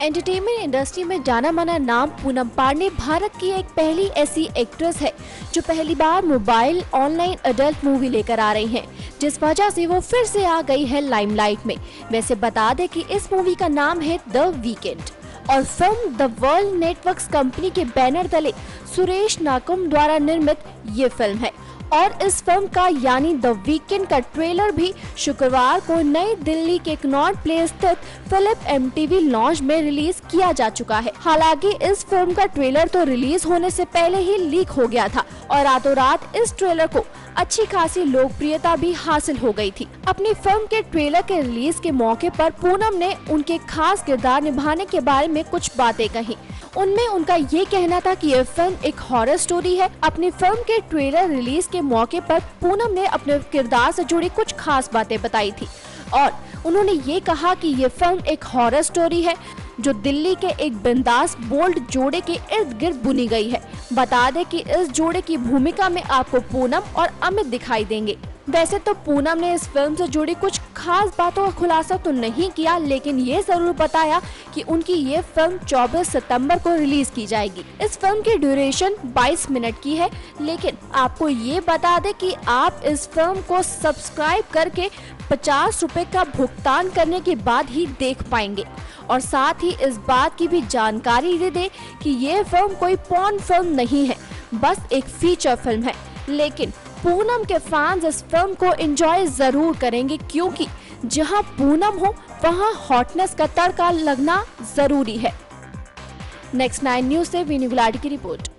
Entertainment industry में जाना माना नाम पूनम पांडे भारत की एक पहली ऐसी एक्ट्रेस है जो पहली बार मोबाइल ऑनलाइन अडल्ट मूवी लेकर आ रही हैं, जिस वजह से वो फिर से आ गई है लाइमलाइट में। वैसे बता दें कि इस मूवी का नाम है द वीकेंड और film the world networks company के बैनर तले सुरेश नाकुम द्वारा निर्मित ये फिल्म है और इस फिल्म का यानी द वीकेंड का ट्रेलर भी शुक्रवार को नई दिल्ली के कनॉट प्लेस स्थित फिलिप MTV लॉन्च में रिलीज किया जा चुका है। हालांकि इस फिल्म का ट्रेलर तो रिलीज होने से पहले ही लीक हो गया था और रातों रात इस ट्रेलर को अच्छी खासी लोकप्रियता भी हासिल हो गई थी। अपनी फिल्म के ट्रेलर के रिलीज के मौके पर पूनम ने उनके खास किरदार निभाने के बारे में कुछ बातें कही। उनमें उनका ये कहना था कि यह फिल्म एक हॉरर स्टोरी है। अपनी फिल्म के ट्रेलर रिलीज के मौके पर पूनम ने अपने किरदार से जुड़ी कुछ खास बातें बताई थी और उन्होंने ये कहा कि ये फिल्म एक हॉरर स्टोरी है जो दिल्ली के एक बिंदास बोल्ड जोड़े के इर्द गिर्द बुनी गई है। बता दें कि इस जोड़े की भूमिका में आपको पूनम और अमित दिखाई देंगे। वैसे तो पूनम ने इस फिल्म से जुड़ी कुछ खास बातों का खुलासा तो नहीं किया, लेकिन ये जरूर बताया कि उनकी ये फिल्म 24 सितंबर को रिलीज की जाएगी। इस फिल्म की ड्यूरेशन 22 मिनट की है, लेकिन आपको ये बता दें कि आप इस फिल्म को सब्सक्राइब करके 50 रुपए का भुगतान करने के बाद ही देख पाएंगे। और साथ ही इस बात की भी जानकारी दे दें कि ये फिल्म कोई पॉर्न फिल्म नहीं है, बस एक फीचर फिल्म है। लेकिन पूनम के फैंस इस फिल्म को एंजॉय जरूर करेंगे, क्योंकि जहां पूनम हो वहां हॉटनेस का तड़का लगना जरूरी है। नेक्स्ट 9 न्यूज से वीनू गुलाटी की रिपोर्ट।